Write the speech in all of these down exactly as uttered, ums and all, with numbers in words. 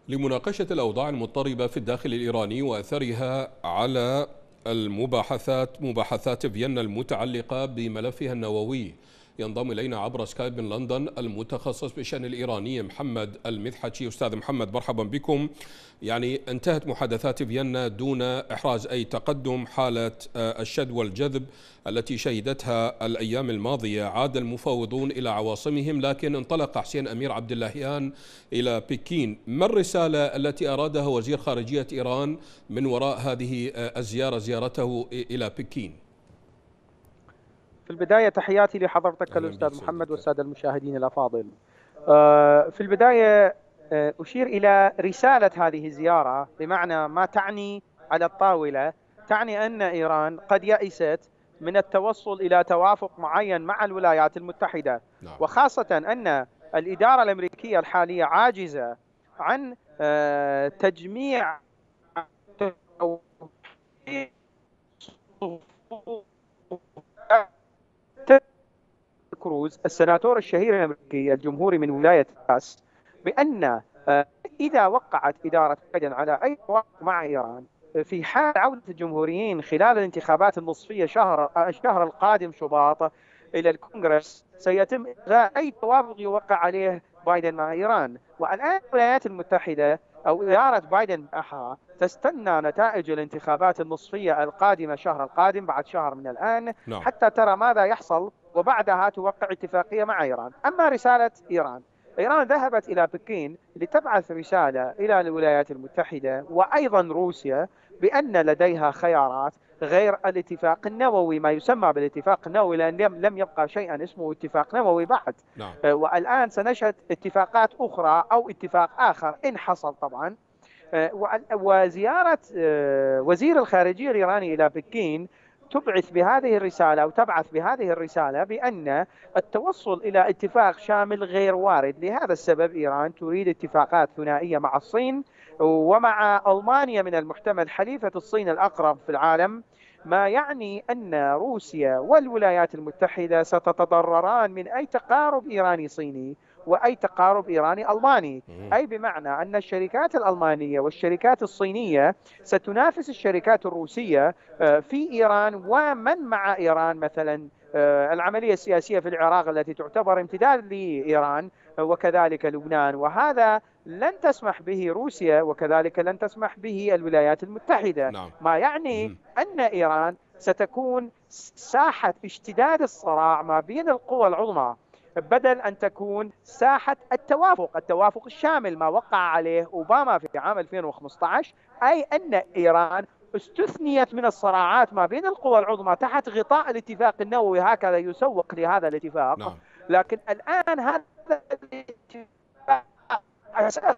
لمناقشة الأوضاع المضطربة في الداخل الإيراني وأثرها على المباحثات مباحثات فيينا المتعلقة بملفها النووي، ينضم إلينا عبر سكايب من لندن المتخصص بالشأن الإيراني محمد المذحجي. أستاذ محمد، مرحبا بكم. يعني انتهت محادثات فيينا دون إحراز أي تقدم. حالة الشد والجذب التي شهدتها الأيام الماضية، عاد المفاوضون إلى عواصمهم، لكن انطلق حسين أمير عبد اللهيان إلى بكين. ما الرسالة التي أرادها وزير خارجية إيران من وراء هذه الزيارة، زيارته إلى بكين؟ في البداية تحياتي لحضرتك الأستاذ محمد والسادة المشاهدين الأفاضل. في البداية أشير إلى رسالة هذه الزيارة، بمعنى ما تعني على الطاولة. تعني أن إيران قد يأست من التوصل إلى توافق معين مع الولايات المتحدة، وخاصة أن الإدارة الأمريكية الحالية عاجزة عن تجميع كروز السناتور الشهير الأمريكي الجمهوري من ولاية تكساس بأن إذا وقعت إدارة بايدن على أي توافق مع إيران في حال عودة الجمهوريين خلال الانتخابات النصفية شهر الشهر القادم شباط إلى الكونغرس، سيتم إلغاء أي توافق يوقع عليه بايدن مع إيران. والآن الولايات المتحدة أو إدارة بايدن بالأحرى تستنى نتائج الانتخابات النصفية القادمة شهر القادم بعد شهر من الآن no. حتى ترى ماذا يحصل، وبعدها توقع اتفاقية مع إيران. أما رسالة إيران، إيران ذهبت إلى بكين لتبعث رسالة إلى الولايات المتحدة وأيضا روسيا بأن لديها خيارات غير الاتفاق النووي، ما يسمى بالاتفاق النووي، لأن لم يبقى شيئا اسمه اتفاق نووي بعد. نعم. والآن سنشهد اتفاقات أخرى أو اتفاق آخر إن حصل طبعا. وزيارة وزير الخارجية الإيراني إلى بكين تبعث بهذه الرسالة أو تبعث بهذه الرسالة بأن التوصل إلى اتفاق شامل غير وارد. لهذا السبب إيران تريد اتفاقات ثنائية مع الصين ومع ألمانيا، من المحتمل حليفة الصين الأقرب في العالم، ما يعني أن روسيا والولايات المتحدة ستتضرران من أي تقارب إيراني صيني وأي تقارب إيراني ألماني. أي بمعنى أن الشركات الألمانية والشركات الصينية ستنافس الشركات الروسية في إيران ومن مع إيران، مثلا العملية السياسية في العراق التي تعتبر امتداد لإيران، وكذلك لبنان، وهذا لن تسمح به روسيا وكذلك لن تسمح به الولايات المتحدة. نعم. ما يعني أن إيران ستكون ساحة اشتداد الصراع ما بين القوى العظمى، بدل أن تكون ساحة التوافق التوافق الشامل ما وقع عليه أوباما في عام ألفين وخمسة عشر. أي أن إيران استثنيت من الصراعات ما بين القوى العظمى تحت غطاء الاتفاق النووي، هكذا يسوق لهذا الاتفاق. نعم. لكن الآن هذا الاتفاق أساس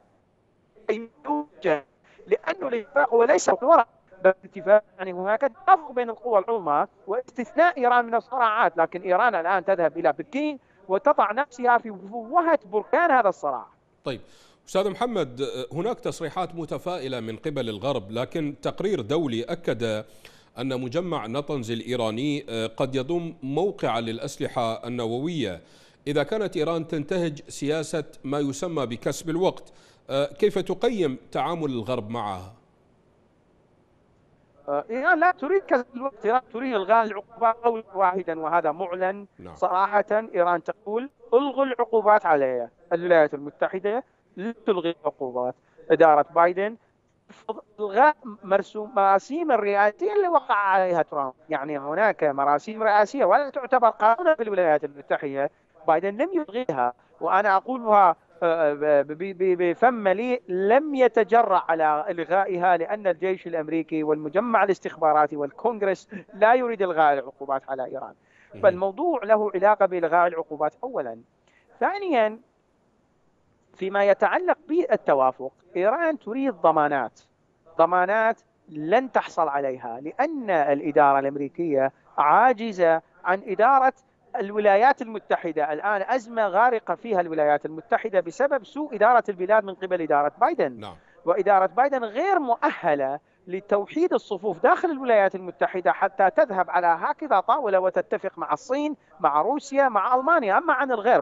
يوجد، لأنه الاتفاق هو ليس ورق الاتفاق، يعني هناك توافق بين القوى العظمى واستثناء إيران من الصراعات. لكن إيران الآن تذهب إلى بكين وتضع نفسها في فوهة بركان هذا الصراع. طيب أستاذ محمد، هناك تصريحات متفائلة من قبل الغرب، لكن تقرير دولي أكد أن مجمع نطنز الإيراني قد يضم موقعا للأسلحة النووية إذا كانت إيران تنتهج سياسة ما يسمى بكسب الوقت. كيف تقيم تعامل الغرب معها؟ إيران لا تريد كسب الوقت، إيران تريد إلغاء العقوبات قولا واحدا، وهذا معلن. نعم. صراحة إيران تقول الغوا العقوبات علي. الولايات المتحدة لا تلغي العقوبات. إدارة بايدن إلغاء مرسوم مراسيم الرئاسية اللي وقع عليها ترامب. يعني هناك مراسيم رئاسية ولا تعتبر قانونا في الولايات المتحدة، بايدن لم يلغيها، وأنا أقولها بفم مليء، لم يتجرأ على إلغائها لأن الجيش الأمريكي والمجمع الاستخباراتي والكونغرس لا يريد إلغاء العقوبات على إيران. فالموضوع له علاقة بإلغاء العقوبات أولا. ثانيا، فيما يتعلق بالتوافق، إيران تريد ضمانات ضمانات لن تحصل عليها، لأن الإدارة الأمريكية عاجزة عن إدارة الولايات المتحدة. الآن أزمة غارقة فيها الولايات المتحدة بسبب سوء إدارة البلاد من قبل إدارة بايدن. نعم. وإدارة بايدن غير مؤهلة لتوحيد الصفوف داخل الولايات المتحدة حتى تذهب على هكذا طاولة وتتفق مع الصين، مع روسيا، مع ألمانيا. أما عن الغرب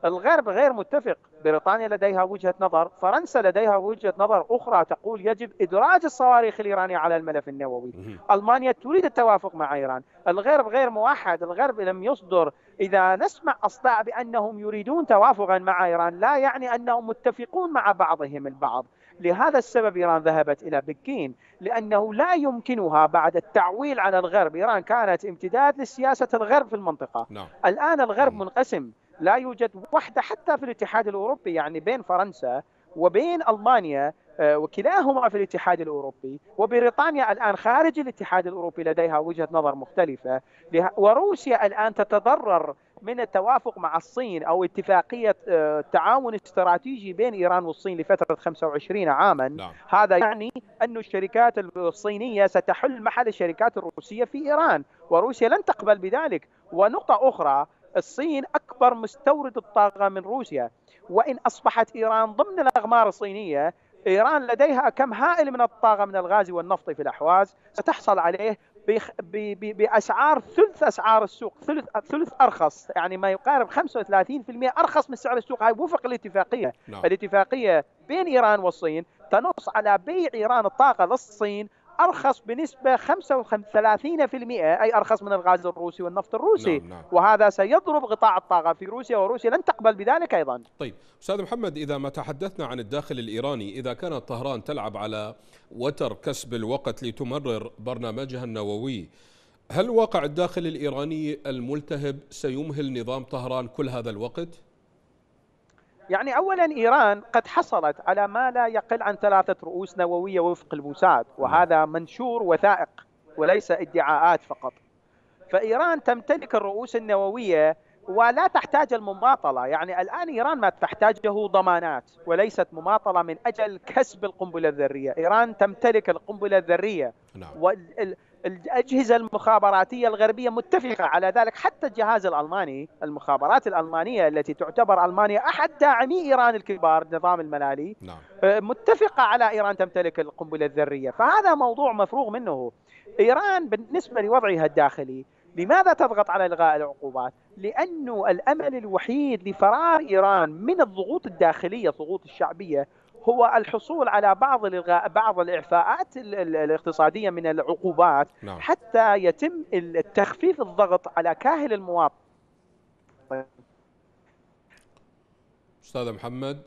الغرب غير متفق، بريطانيا لديها وجهة نظر، فرنسا لديها وجهة نظر أخرى تقول يجب إدراج الصواريخ الإيرانية على الملف النووي. ألمانيا تريد التوافق مع إيران. الغرب غير موحد، الغرب لم يصدر. إذا نسمع أصداء بأنهم يريدون توافقا مع إيران لا يعني أنهم متفقون مع بعضهم البعض. لهذا السبب إيران ذهبت إلى بكين، لأنه لا يمكنها بعد التعويل على الغرب. إيران كانت امتداد لسياسة الغرب في المنطقة. نعم. الآن الغرب منقسم، لا يوجد وحدة حتى في الاتحاد الأوروبي، يعني بين فرنسا وبين ألمانيا وكلاهما في الاتحاد الأوروبي، وبريطانيا الآن خارج الاتحاد الأوروبي لديها وجهة نظر مختلفة، وروسيا الآن تتضرر من التوافق مع الصين أو اتفاقية تعاون استراتيجي بين إيران والصين لفترة خمسة وعشرين عاما. نعم. هذا يعني أن الشركات الصينية ستحل محل الشركات الروسية في إيران، وروسيا لن تقبل بذلك. ونقطة أخرى، الصين أكبر مستورد الطاقة من روسيا، وإن أصبحت إيران ضمن الأغمار الصينية، إيران لديها كم هائل من الطاقة من الغاز والنفط في الأحواز ستحصل عليه بأسعار ثلث أسعار السوق، ثلث ثلث أرخص، يعني ما يقارب خمسة وثلاثين بالمئة أرخص من سعر السوق. هاي وفق الاتفاقية. نعم. الاتفاقية بين إيران والصين تنص على بيع إيران الطاقة للصين أرخص بنسبة خمسة وثلاثين بالمئة، أي أرخص من الغاز الروسي والنفط الروسي. نعم. نعم. وهذا سيضرب قطاع الطاقة في روسيا، وروسيا لن تقبل بذلك أيضا. طيب أستاذ محمد، إذا ما تحدثنا عن الداخل الإيراني، إذا كانت طهران تلعب على وتر كسب الوقت لتمرر برنامجها النووي، هل واقع الداخل الإيراني الملتهب سيمهل نظام طهران كل هذا الوقت؟ يعني أولا إيران قد حصلت على ما لا يقل عن ثلاثة رؤوس نووية وفق الموساد، وهذا منشور وثائق وليس ادعاءات فقط. فإيران تمتلك الرؤوس النووية ولا تحتاج المماطلة. يعني الآن إيران ما تحتاجه ضمانات وليست مماطلة من أجل كسب القنبلة الذرية. إيران تمتلك القنبلة الذرية. نعم. والأجهزة المخابراتية الغربية متفقة على ذلك. حتى الجهاز الألماني، المخابرات الألمانية التي تعتبر ألمانيا أحد داعمي إيران الكبار، نظام الملالي، نعم. متفقة على إيران تمتلك القنبلة الذرية. فهذا موضوع مفروغ منه. إيران بالنسبة لوضعها الداخلي لماذا تضغط على إلغاء العقوبات؟ لأنه الأمل الوحيد لفرار إيران من الضغوط الداخلية، الضغوط الشعبية، هو الحصول على بعض الإلغاء بعض الإعفاءات الاقتصادية من العقوبات. نعم. حتى يتم التخفيف الضغط على كاهل المواطن. أستاذ محمد،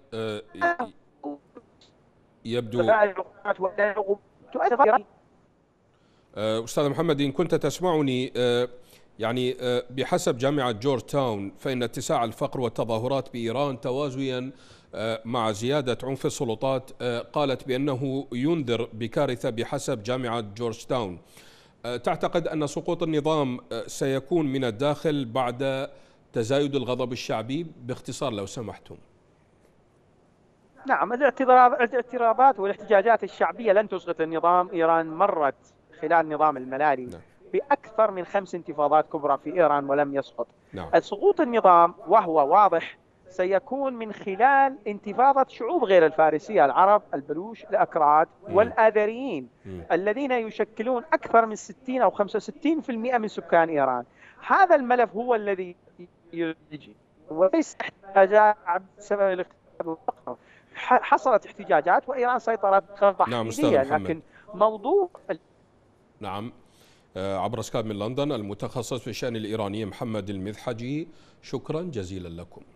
يبدو أستاذ محمد إن كنت تسمعني، يعني بحسب جامعة جورج تاون فإن اتساع الفقر والتظاهرات بإيران توازيا مع زيادة عنف السلطات قالت بأنه ينذر بكارثة بحسب جامعة جورج تاون. تعتقد أن سقوط النظام سيكون من الداخل بعد تزايد الغضب الشعبي؟ باختصار لو سمحتم. نعم، الاعتراضات والاحتجاجات الشعبية لن تسقط النظام. إيران مرت خلال نظام الملالي نعم. بأكثر من خمس انتفاضات كبرى في إيران ولم يسقط. نعم. سقوط النظام وهو واضح سيكون من خلال انتفاضة شعوب غير الفارسية، العرب، البلوش، الأكراد والآذريين الذين يشكلون أكثر من ستين أو خمسة وستين بالمئة من سكان إيران. هذا الملف هو الذي يجي، وليس احتجاجات بسبب الاقتصاد. حصلت احتجاجات وإيران سيطرت ضحية. نعم. لكن موضوع نعم. عبر سكايب من لندن المتخصص في الشأن الإيراني محمد المذحجي، شكرا جزيلا لكم.